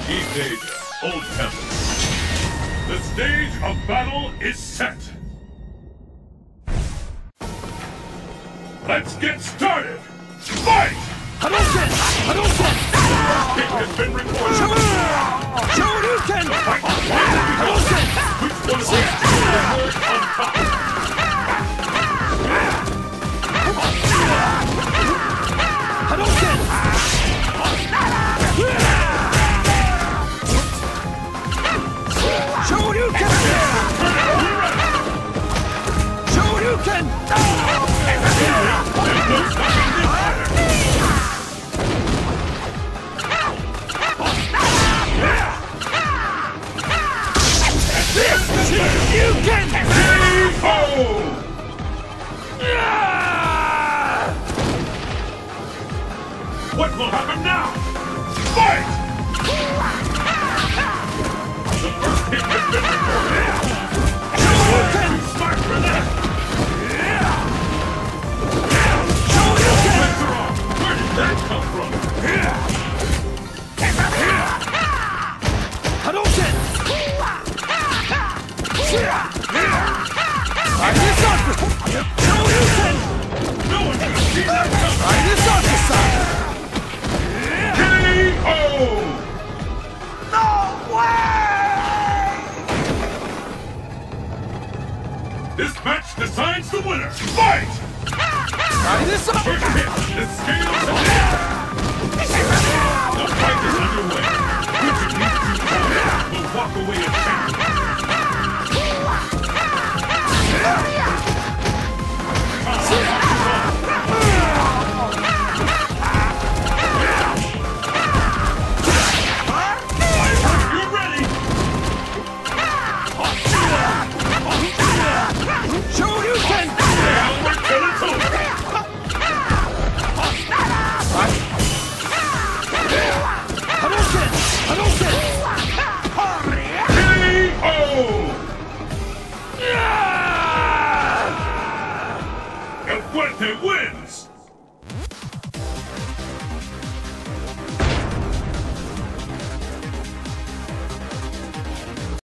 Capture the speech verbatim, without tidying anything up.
East Asia, Old Temple. The stage of battle is set. Let's get started! Fight! Hadouken! Hadouken! Kick has been recorded. Shoryuken! Fight Hadouken! Which one of these two will emerge on top? Hadouken! Shoryuken! Shoryuken! There's no stopping this fighter! You can! K O! What will happen now? Fight! The first hit has been recorded. Shoryuken! Smart for that! Shoryuken! Legs are off. Where did that come from? Hadouken! Agisaku! Shoryuken! No one can see that coming! Agisaku-san! K O! No way! This match decides the winner. Fight! Agisaku! First hit, the scales have hit. The fight is underway. Which of these two fighters will walk away as champion? You're ready! Shoryuken! Now we're till it's over! Hadouken! Hadouken! K O! El Fuerte wins!